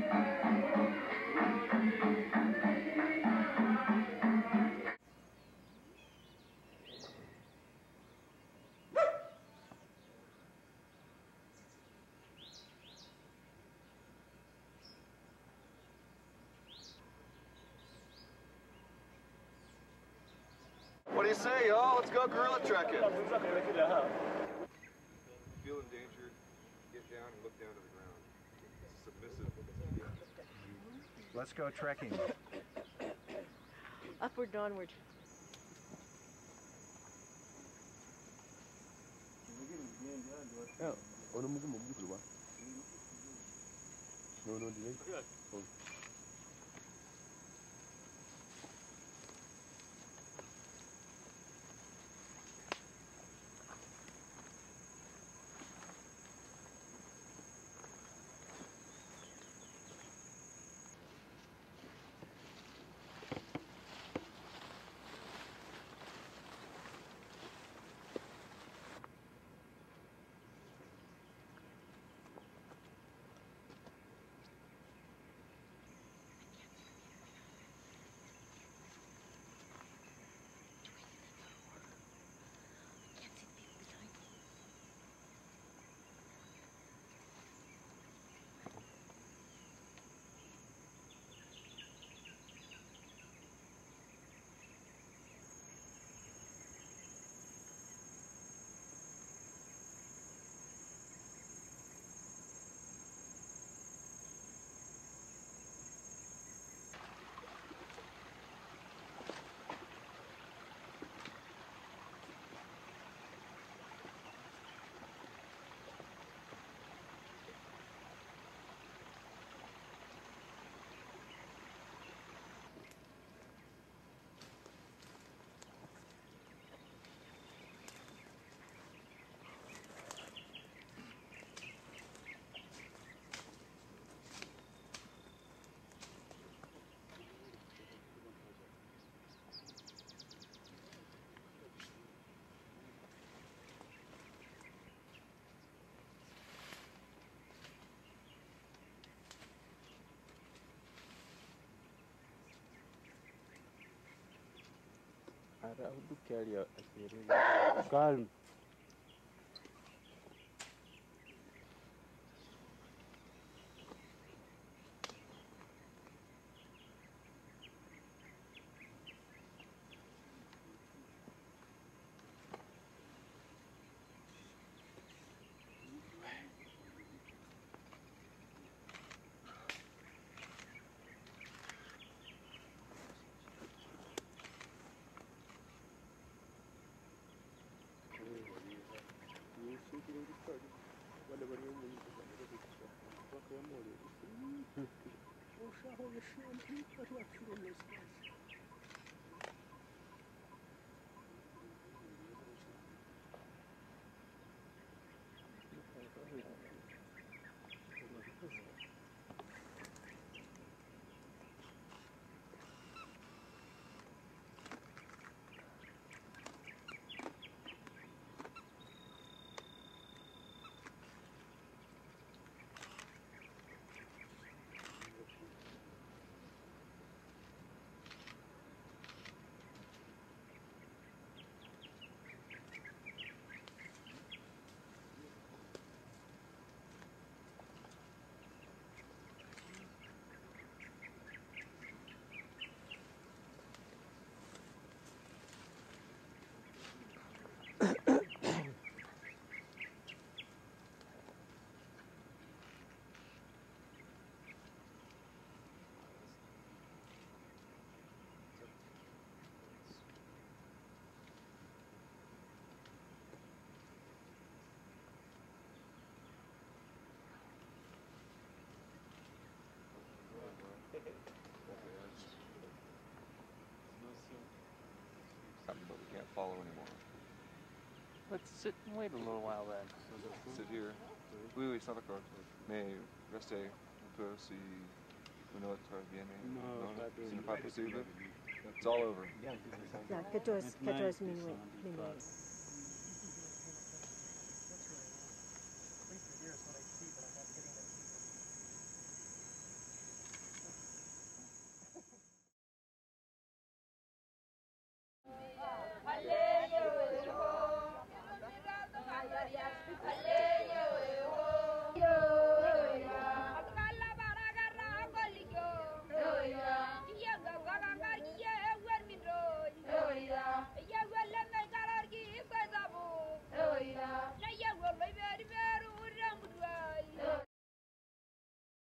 What do you say, y'all? Let's go gorilla trekking. Feel endangered, get down and look down to the ground. Submissive. Let's go trekking. Upward, downward. Calme. Something but we can't follow anymore. Let's sit and wait a little while then. Sit here. Oui, oui, sans d'accord. Mais restez un peu si une autre vienne. Non, ce n'est pas possible. It's all over. Yeah, 14 minuit.